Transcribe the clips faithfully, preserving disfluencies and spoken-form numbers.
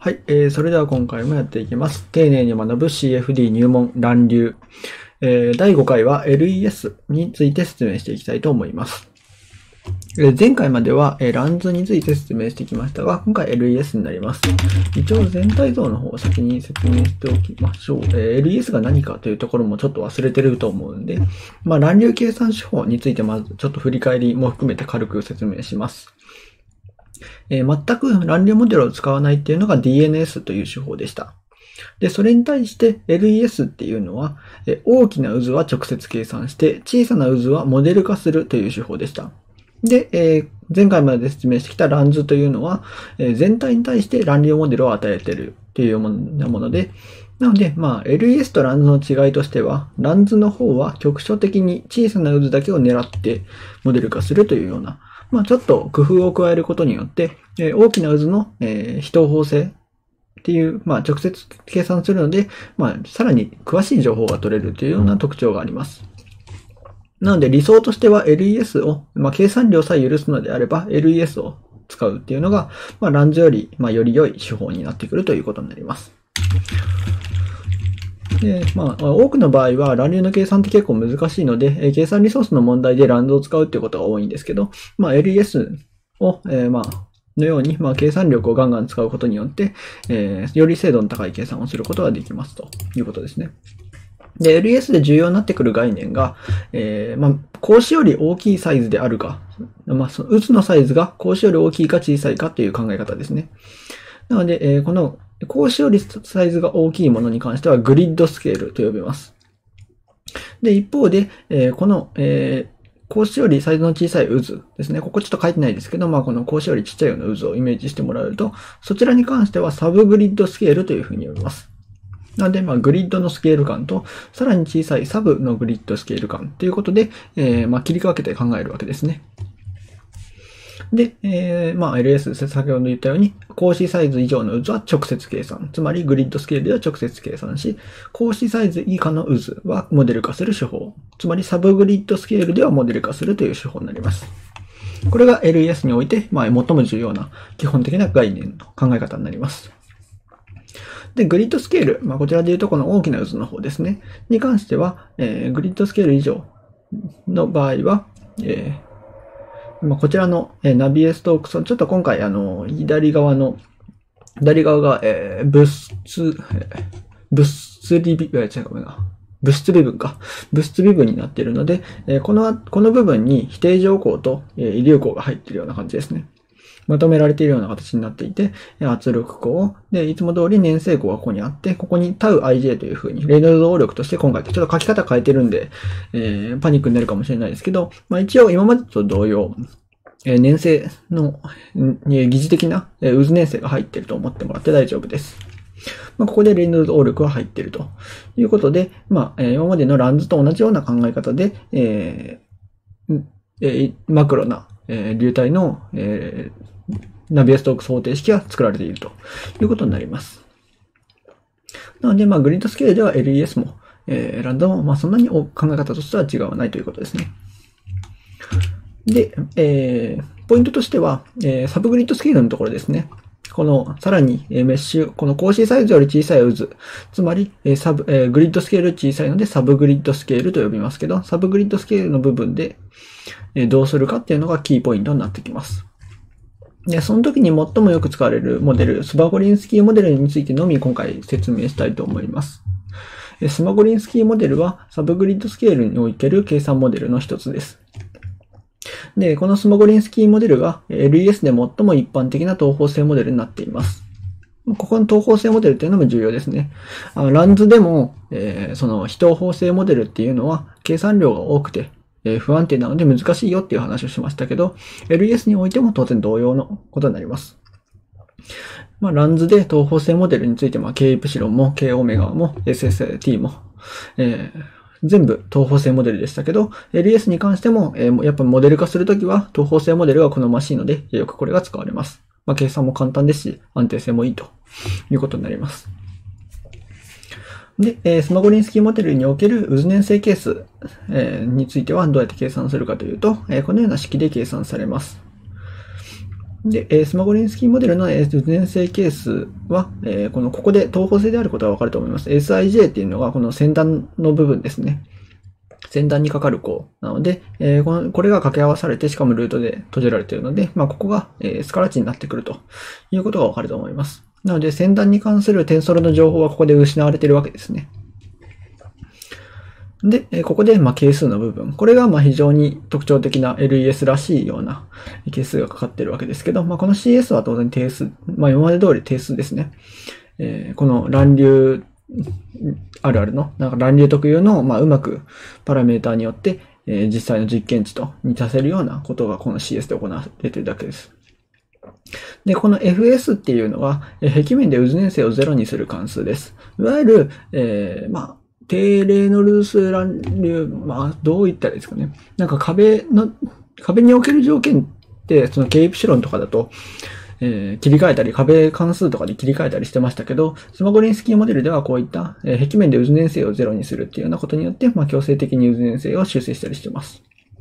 はい、えー、それでは今回もやっていきます。丁寧に学ぶ シーエフディー 入門乱流、えー、だいごかいは エルイーエス について説明していきたいと思います。えー、前回までは、えー、ランズについて説明してきましたが、今回 エルイーエス になります。一応全体像の方を先に説明しておきましょう。えー、エルイーエス が何かというところもちょっと忘れてると思うんで、まあ、乱流計算手法についてまずちょっと振り返りも含めて軽く説明します。えー、全く乱流モデルを使わないっていうのが ディーエヌエス という手法でした。で、それに対して エルイーエス っていうのは、えー、大きな渦は直接計算して、小さな渦はモデル化するという手法でした。で、えー、前回まで説明してきた乱図というのは、えー、全体に対して乱流モデルを与えているというもので、なので、まあ、エルイーエス と乱図の違いとしては、乱図の方は局所的に小さな渦だけを狙ってモデル化するというような、まあ、ちょっと工夫を加えることによって、えー、大きな渦の、えー、非等方性っていう、まあ、直接計算するので、まあ、さらに詳しい情報が取れるというような特徴があります。なので理想としては エルイーエス を、まあ、計算量さえ許すのであれば エルイーエス を使うっていうのが、まあ、乱図より、まあ、より良い手法になってくるということになります。で、まあ、多くの場合は乱流の計算って結構難しいので、計算リソースの問題で乱図を使うっていうことが多いんですけど、まあ、エルイーエス を、えー、まあ、のように、まあ、計算力をガンガン使うことによって、えー、より精度の高い計算をすることができますということですね。で、エルイーエス で重要になってくる概念が、えー、まあ、格子より大きいサイズであるか、まあ、その渦のサイズが格子より大きいか小さいかという考え方ですね。なので、えー、この格子よりサイズが大きいものに関してはグリッドスケールと呼びます。で、一方で、えー、この、えー格子よりサイズの小さい渦ですね。ここちょっと書いてないですけど、まあこの格子よりちっちゃいような渦をイメージしてもらうと、そちらに関してはサブグリッドスケールというふうに呼びます。なので、まあグリッドのスケール感と、さらに小さいサブのグリッドスケール感ということで、えー、まあ切り分けて考えるわけですね。で、えー、まあ エルイーエス、先ほど言ったように、格子サイズ以上の渦は直接計算。つまりグリッドスケールでは直接計算し、格子サイズ以下の渦はモデル化する手法。つまりサブグリッドスケールではモデル化するという手法になります。これが エルイーエス において、まあ最も重要な基本的な概念の考え方になります。で、グリッドスケール、まあこちらで言うとこの大きな渦の方ですね。に関しては、えー、グリッドスケール以上の場合は、えーまあ、こちらのナビエストークス、ちょっと今回あの、左側の、左側が、えー、物質、物質理部、違うごめんな。物質微分か。物質微分になっているので、えー、この、この部分に否定乗項と、えー、遺留項が入っているような感じですね。まとめられているような形になっていて、圧力項で、いつも通り粘性項がここにあって、ここに τij という風に、レイノルズ応力として今回ちょっと書き方変えてるんで、えー、パニックになるかもしれないですけど、まあ一応今までと同様、えー、粘性の、疑似的な、えー、渦粘性が入っていると思ってもらって大丈夫です。まあ、ここでレイノルズ応力が入っているということで、まあ、今までの乱図と同じような考え方で、えーえー、マクロな、えー、流体の、えーナビエストークス方程式が作られているということになります。なので、まあ、グリッドスケールでは エルイーエス も、えー、ランダムも、まあ、そんなに考え方としては違わないということですね。で、えー、ポイントとしては、えー、サブグリッドスケールのところですね。この、さらに、メッシュ、この格子サイズより小さい渦。つまり、サブ、えー、グリッドスケール小さいので、サブグリッドスケールと呼びますけど、サブグリッドスケールの部分で、えー、どうするかっていうのがキーポイントになってきます。で、その時に最もよく使われるモデル、スマゴリンスキーモデルについてのみ今回説明したいと思います。スマゴリンスキーモデルはサブグリッドスケールにおける計算モデルの一つです。で、このスマゴリンスキーモデルが エルイーエス で最も一般的な等方性モデルになっています。ここの等方性モデルというのも重要ですね。あのランズでも、えー、その非等方性モデルっていうのは計算量が多くて、えー、不安定なので難しいよっていう話をしましたけど、エルイーエス においても当然同様のことになります。まあ、ランズで等方性モデルについて、まあ、K エプシロンも K オメガも エスエスティー も、えー、全部等方性モデルでしたけど、エルイーエス に関しても、えー、やっぱモデル化するときは等方性モデルが好ましいので、よくこれが使われます。まあ、計算も簡単ですし、安定性もいいということになります。で、えー、スマゴリンスキーモデルにおける渦粘性係数、えー、についてはどうやって計算するかというと、えー、このような式で計算されます。 で、えー、スマゴリンスキーモデルの渦連性係数は、えー、この、ここで等方性であることがわかると思います。エスアイジェー っていうのがこの先端の部分ですね。先端にかかる項なので、えー、この、これが掛け合わされて、しかもルートで閉じられているので、まあ、ここが、えー、スカラ値になってくるということがわかると思います。なので、先端に関するテンソルの情報はここで失われているわけですね。で、ここで、まあ、係数の部分。これが、まあ、非常に特徴的な エルイーエス らしいような係数がかかっているわけですけど、まあ、この シーエス は当然定数。まあ、今まで通り定数ですね。えー、この乱流あるあるの、なんか乱流特有の、まあ、うまくパラメーターによって、えー、実際の実験値と似させるようなことがこの シーエス で行われているだけです。で、この エフエス っていうのは、壁面で渦粘性をゼロにする関数です。いわゆる、えー、まあ、低レーノルズ乱流、まあ、どう言ったらいいですかね。なんか壁の、壁における条件って、その K イプシロンとかだと、えー、切り替えたり、壁関数とかで切り替えたりしてましたけど、スマゴリンスキーモデルではこういった、えー、壁面で渦粘性をゼロにするっていうようなことによって、まあ、強制的に渦粘性を修正したりしています。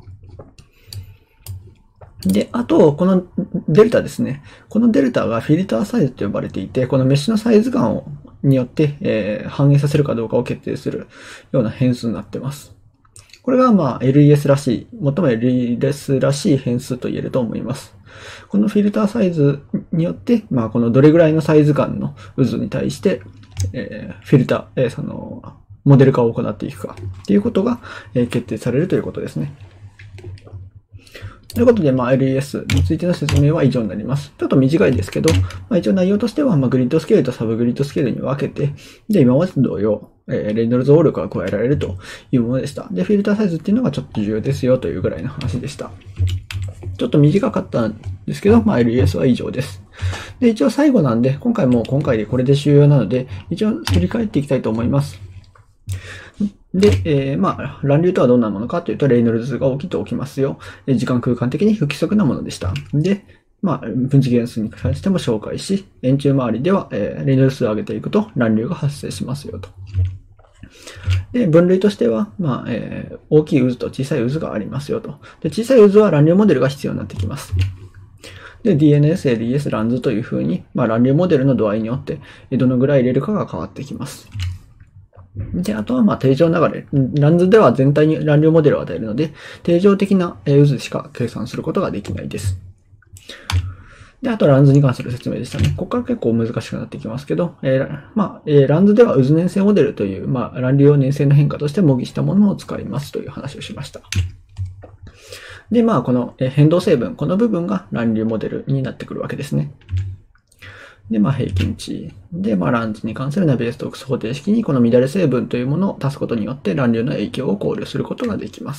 で、あと、このデルタですね。このデルタがフィルターサイズと呼ばれていて、このメッシュのサイズ感をによって、えー、反映させるかどうかを決定するような変数になっています。これが、まあ、エルイーエス らしい、最も エルイーエス らしい変数と言えると思います。このフィルターサイズによって、まあ、このどれぐらいのサイズ感の渦に対して、えー、フィルター、えー、その、モデル化を行っていくかっていうことが、えー、決定されるということですね。ということで、まあ、エルイーエス についての説明は以上になります。ちょっと短いですけど、まあ、一応内容としては、まあ、グリッドスケールとサブグリッドスケールに分けて、で、今までと同様、えー、レイノルズ応力が加えられるというものでした。で、フィルターサイズっていうのがちょっと重要ですよというぐらいの話でした。ちょっと短かったんですけど、まあ、エルイーエス は以上です。で、一応最後なんで、今回も今回でこれで終了なので、一応振り返っていきたいと思います。で、えー、まあ、乱流とはどんなものかというと、レイノルズ数が大きいと起きますよ。時間空間的に不規則なものでした。で、まあ、分子元数に関しても紹介し、円柱周りでは、えー、レイノルズ数を上げていくと乱流が発生しますよと。で、分類としては、まあ、えー、大きい渦と小さい渦がありますよと。で、小さい渦は乱流モデルが必要になってきます。で、ディーエヌエス、エルイーエス、乱図というふうに、まあ、乱流モデルの度合いによって、どのぐらい入れるかが変わってきます。で、あとはまあ定常流れ。乱図では全体に乱流モデルを与えるので、定常的な渦しか計算することができないです。で、あと乱図に関する説明でしたね。ここから結構難しくなってきますけど、えー、まあ、えー、乱図では渦粘性モデルという、まあ、乱流を粘性の変化として模擬したものを使いますという話をしました。で、まあ、この変動成分、この部分が乱流モデルになってくるわけですね。で、まあ、平均値。で、まあ、乱図に関するナビエストークス方程式にこの乱れ成分というものを足すことによって乱流の影響を考慮することができます。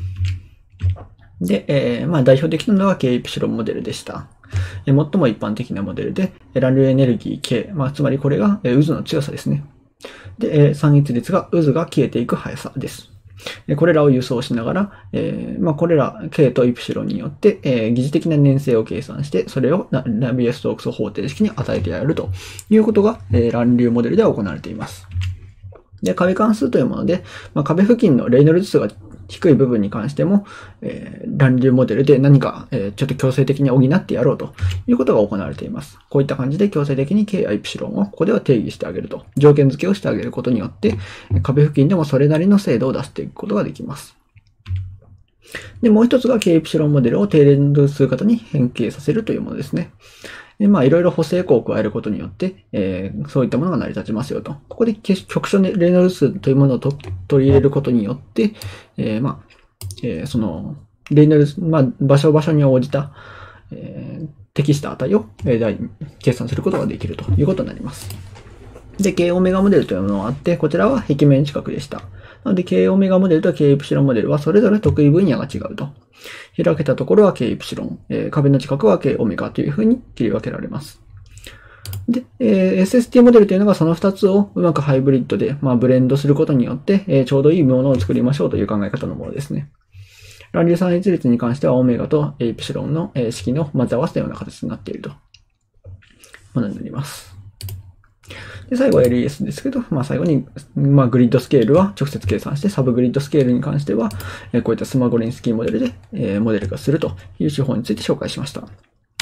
で、えー、まあ、代表的なのは K イプシロンモデルでした。最も一般的なモデルで、乱流エネルギー K、まあ、つまりこれが渦の強さですね。で、散逸率が渦が消えていく速さです。これらを輸送しながら、えーまあ、これら K とイプシロンによって、えー、疑似的な粘性を計算して、それをナビエストークス方程式に与えてやるということが、えー、乱流モデルでは行われています。で、壁関数というもので、まあ、壁付近のレイノルズ数が低い部分に関しても、えー、乱流モデルで何か、えー、ちょっと強制的に補ってやろうということが行われています。こういった感じで強制的に K やイプシロンをここでは定義してあげると。条件付けをしてあげることによって、壁付近でもそれなりの精度を出していくことができます。で、もう一つが K イプシロンモデルを低レイノルズ数型に変形させるというものですね。で、まあ、いろいろ補正項を加えることによって、えー、そういったものが成り立ちますよと。ここで局所レイノルズ数というものをと取り入れることによって、えー、まあ、えー、その、レイノルズ、まあ、場所場所に応じた、えー、適した値を、えー、計算することができるということになります。で、K オメガモデルというものがあって、こちらは壁面近くでした。なので、K オメガモデルと K イプシロンモデルはそれぞれ得意分野が違うと。開けたところは K イプシロン、えー、壁の近くは K オメガというふうに切り分けられます。で、えー、エスエスティー モデルというのがそのふたつをうまくハイブリッドで、まあ、ブレンドすることによって、えー、ちょうどいいものを作りましょうという考え方のものですね。乱流散逸率に関してはオメガとイプシロンの式の混ぜ合わせたような形になっているとものになります。で、最後は エルイーエス ですけど、まあ最後に、まあグリッドスケールは直接計算して、サブグリッドスケールに関しては、こういったスマゴリンスキーモデルで、えー、モデル化するという手法について紹介しました。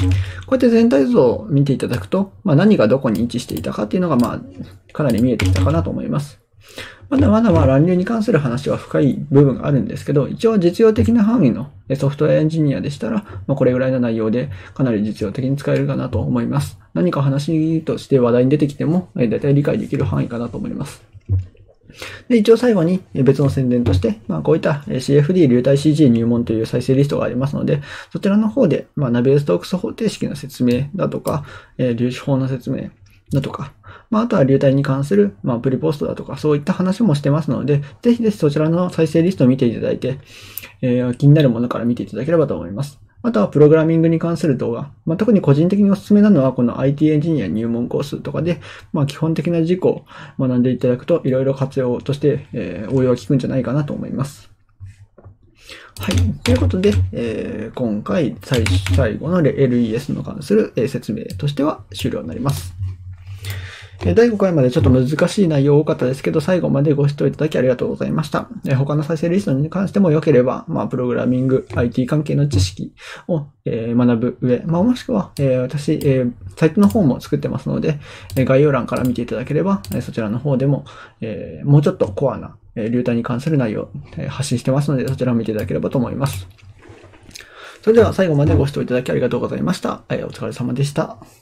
こうやって全体像を見ていただくと、まあ、何がどこに位置していたかっていうのが、まあ、かなり見えてきたかなと思います。まだまだまあ乱流に関する話は深い部分があるんですけど、一応実用的な範囲のソフトウェアエンジニアでしたら、まあ、これぐらいの内容でかなり実用的に使えるかなと思います。何か話として話題に出てきても、だいたい理解できる範囲かなと思います。で、一応最後に別の宣伝として、まあ、こういった シーエフディー 流体 シージー 入門という再生リストがありますので、そちらの方で、まあ、ナベルストークス方程式の説明だとか、粒子法の説明だとか、まあ、あとは流体に関する、まあ、プリポストだとか、そういった話もしてますので、ぜひぜひそちらの再生リストを見ていただいて、えー、気になるものから見ていただければと思います。あとはプログラミングに関する動画。まあ、特に個人的におすすめなのは、この アイティー エンジニア入門コースとかで、まあ、基本的な事項を学んでいただくと、いろいろ活用として、えー、応用が効くんじゃないかなと思います。はい。ということで、えー、今回最、最後の エルイーエス の関する説明としては終了になります。だいごかいまでちょっと難しい内容多かったですけど、最後までご視聴いただきありがとうございました。他の再生リストに関しても良ければ、まあ、プログラミング、アイティー 関係の知識を学ぶ上、まあ、もしくは、私、サイトの方も作ってますので、概要欄から見ていただければ、そちらの方でも、もうちょっとコアな流体に関する内容を発信してますので、そちらを見ていただければと思います。それでは最後までご視聴いただきありがとうございました。お疲れ様でした。